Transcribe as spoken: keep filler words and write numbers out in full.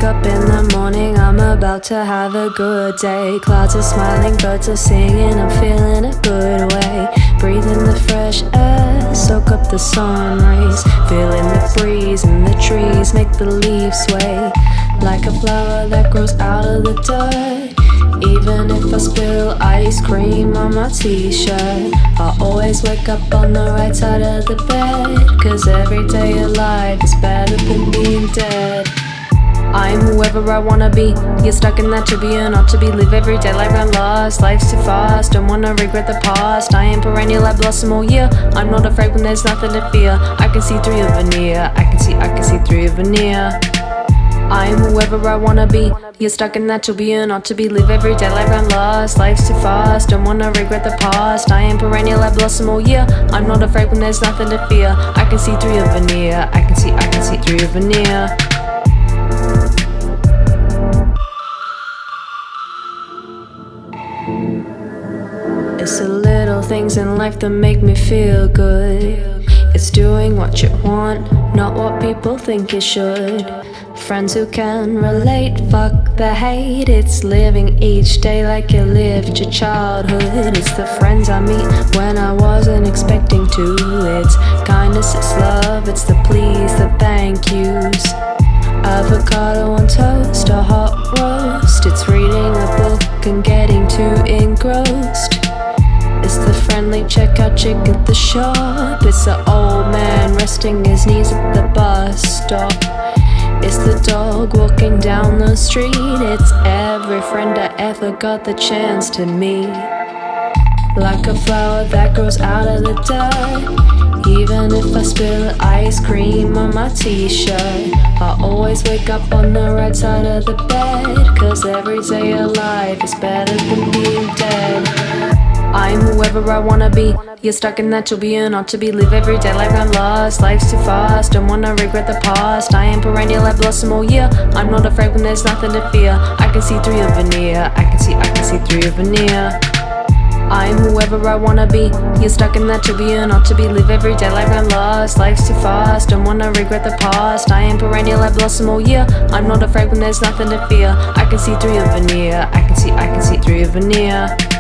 up in the morning, I'm about to have a good day. Clouds are smiling, birds are singing, I'm feeling a good way. Breathing the fresh air, soak up the sun rays. Feeling the breeze in the trees, make the leaves sway. Like a flower that grows out of the dirt. Even if I spill ice cream on my t-shirt, I always wake up on the right side of the bed. Cause every day alive is better than being dead. I'm whoever I wanna be. You're stuck in that to be or not to be. Live every day like I'm lost. Life's too fast, don't wanna regret the past. I am perennial, I blossom all year. I'm not afraid when there's nothing to fear. I can see through your veneer, I can see, I can see through your veneer. I'm whoever I wanna be. You're stuck in that to be or not to be. Live every day like I'm lost. Life's too fast, don't wanna regret the past. I am perennial, I blossom all year. I'm not afraid when there's nothing to fear. I can see through your veneer, I can see, I can see through your veneer. It's the little things in life that make me feel good. It's doing what you want, not what people think you should. Friends who can relate, fuck the hate. It's living each day like you lived your childhood. It's the friends I meet when I wasn't expecting to. It's kindness, it's love, it's the please, the thank yous. Avocado on toast, a hot roast. It's reading a book and getting too engrossed. It's the friendly checkout chick at the shop. It's the old man resting his knees at the bus stop. It's the dog walking down the street. It's every friend I ever got the chance to meet. Like a flower that grows out of the dirt. Even if I spill ice cream on my t-shirt, I always wake up on the right side of the bed. Cause every day alive is better than being dead. I'm whoever I wanna be. You're stuck in that to be or not to be. Live every day like I'm lost. Life's too fast, don't wanna regret the past. I am perennial, I blossom all year. I'm not afraid when there's nothing to fear. I can see through your veneer, I can see, I can see through your veneer. I'm whoever I wanna be. You're stuck in that to be or not to be. Live every day like I'm lost. Life's too fast, don't wanna regret the past. I am perennial, I blossom all year. I'm not afraid when there's nothing to fear. I can see through your veneer, I can see, I can see through your veneer.